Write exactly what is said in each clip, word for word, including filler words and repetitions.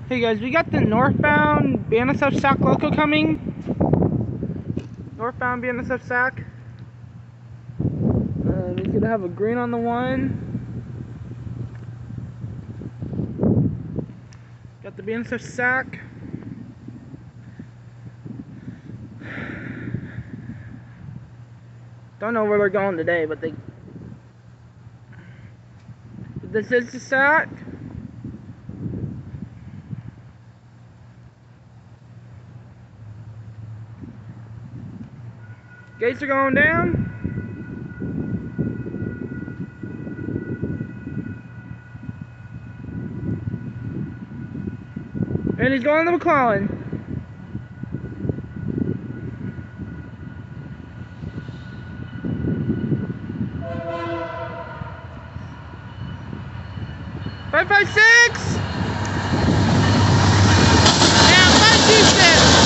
Hey guys, we got the northbound B N S F Sac loco coming. Northbound B N S F Sac. Um, he's gonna have a green on the one. Got the B N S F Sac. Don't know where they're going today, but they. This is the Sac. Gates are going down. And he's going to McClellan. Five five six. Now five two six.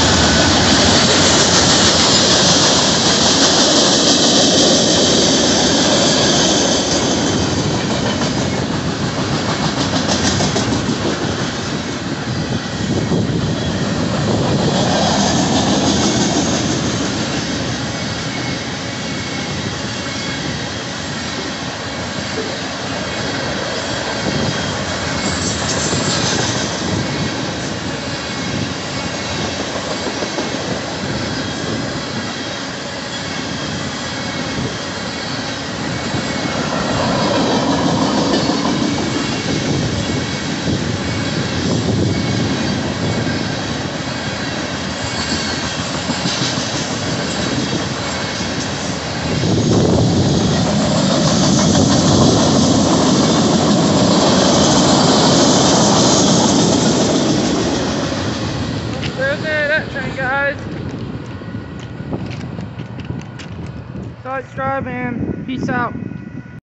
There's that train, guys. Side drive and peace out.